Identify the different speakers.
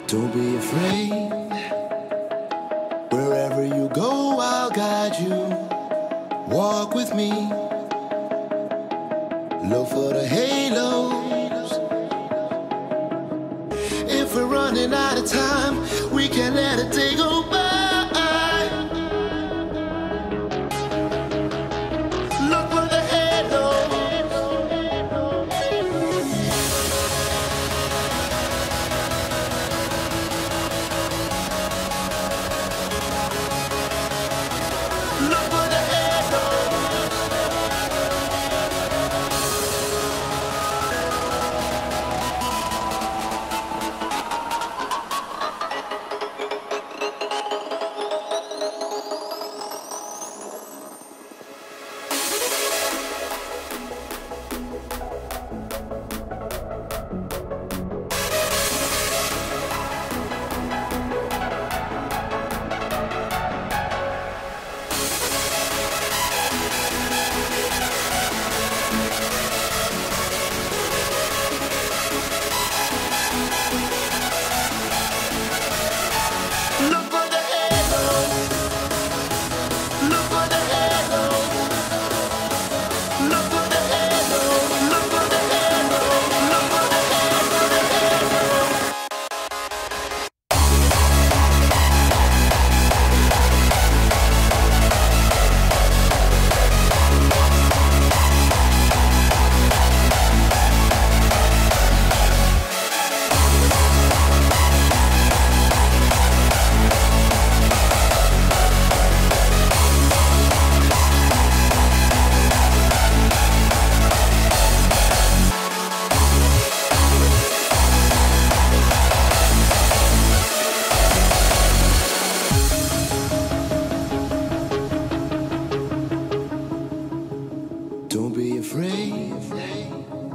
Speaker 1: Don't be afraid. Wherever you go, I'll guide you. Walk with me. Look for the halos. If we're running out of time, we can't let a day go by. Look for the halos. Look for the halos. Don't be afraid.